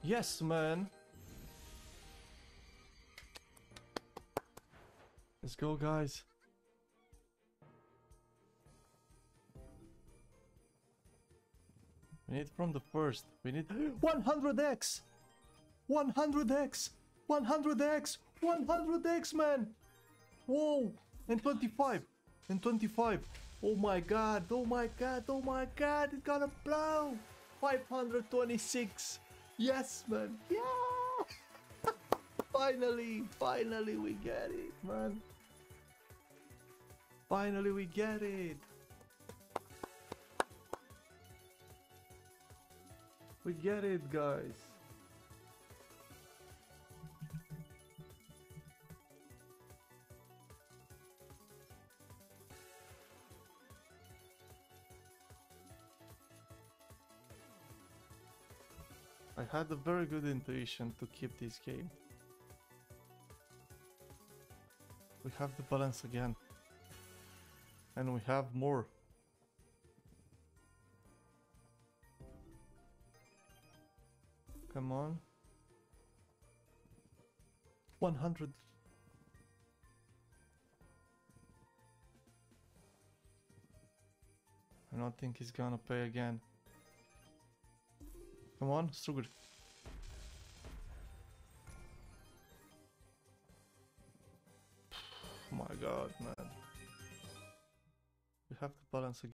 Yes, man. Let's go, guys. We need from the first. We need 100x! 100x! 100x! 100x, man! Whoa! And 25! And 25! Oh my god! Oh my god! Oh my god! It's gonna blow! 526! Yes, man! Yeah! Finally! Finally we get it, man! Finally we get it! We get it, guys! I had a very good intuition to keep this game. We have the balance again. And we have more. Come on. 100. I don't think he's gonna pay again. Come on, Struger. Oh my god, man. We have to balance again.